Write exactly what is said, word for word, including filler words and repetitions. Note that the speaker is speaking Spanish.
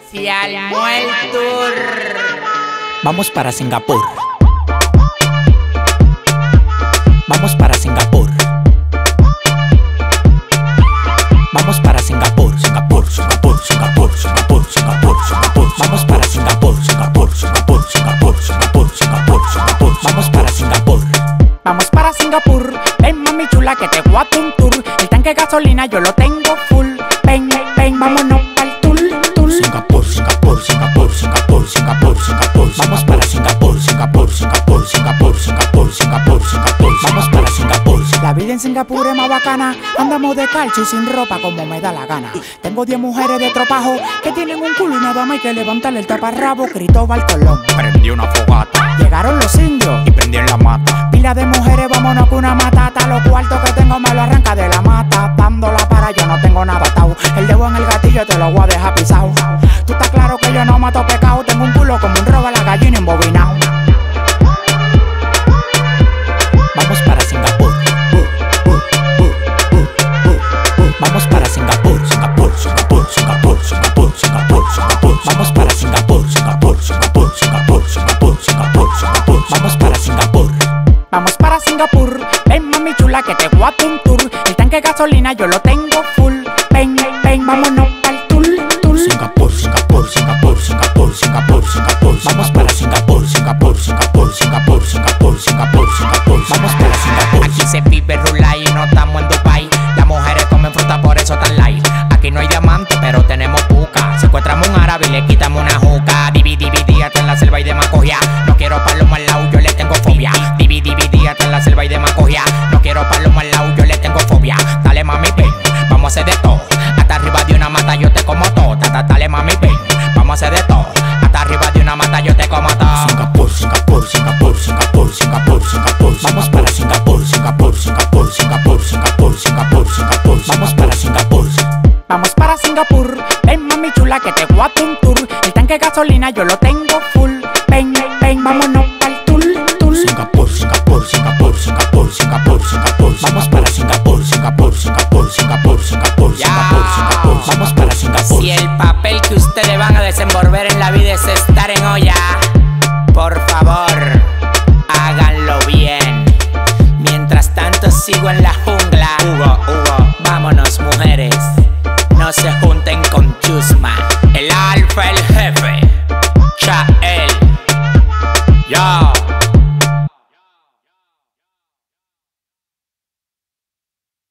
Se armó el tour. Vamos para Singapur. Vamos para Singapur. Vamos para Singapur, Singapur, Singapur, Singapur, Singapur, Singapur, Singapur. Vamos para Singapur, Singapur, Singapur, Singapur, Singapur, Singapur, Singapur. Vamos para Singapur. Vamos para Singapur. Ven mami chula que te voy a un tour. El tanque de gasolina yo lo tengo full. Ven, ven, vámonos pa'l tour, tour. Singapur, Singapur, Singapur, Singapur, Singapur, Singapur. Vamos para Singapur, Singapur, Singapur, Singapur, Singapur, Singapur, Singapur. Vamos para Singapur. La vida en Singapur es más bacana. Andamos de calcio y sin ropa como me da la gana. Tengo diez mujeres de tropajo que tienen un culo y nada más hay que levantarle el taparrabo. Cristóbal Colón Prendí una fogata llegaron los indios y prendí en la mata. Pila de mujeres, vámonos con una matata. Los cuartos que tengo me lo arranca de la mata. Dándola para yo no tengo nada atado. El dedo en el gatillo te lo voy a dejar pisado. Tú estás claro que yo no mato pecado. Tengo un culo como un roba la gallina embobinado. Vamos para Singapur. Vamos para Singapur, Singapur, Singapur, Singapur, Singapur, Singapur, Singapur. Vamos para Singapur, Singapur, Singapur, Singapur, Singapur, Singapur, Singapur. Vamos para Singapur. Vamos para Singapur. Ven mami chula que te voy a un tour. El tanque de gasolina yo lo tengo full. Ven, ven, vámonos pa'l tour, tour. Singapur, Singapur, Singapur, Singapur, Singapur, Singapur. Vamos para Singapur, Singapur, Singapur, Singapur, Singapur, Singapur, Singapur. Vamos para Singapur. Aquí se vive rula y no estamos en Dubai. Las mujeres comen fruta, por eso tan light. Aquí no hay diamante, pero tenemos buca. Secuestramos un árabe y le quitamos una juca. Divi, dividí hasta en la selva y de Macogia. No quiero palomo al lado, yo le tengo fobia. Divi, dividí hasta en la selva y de Macogia. No quiero palomo al lado, yo le tengo fobia. Dale mami, ven, vamos a hacer de todo. Hasta arriba de una mata yo te como todo. Tata, dale mami, ven, vamos a hacer de todo. Hasta arriba de una mata yo te como todo. Singapur, Singapur, Singapur, Singapur, Singapur, Singapur. Vamos para Singapur, Singapur, Singapur, Singapur, Singapur, Singapur, Singapur. Vamos para Singapur. Vamos para Singapur. Ven mami chula que te voy a un tour. El tanque de gasolina yo lo tengo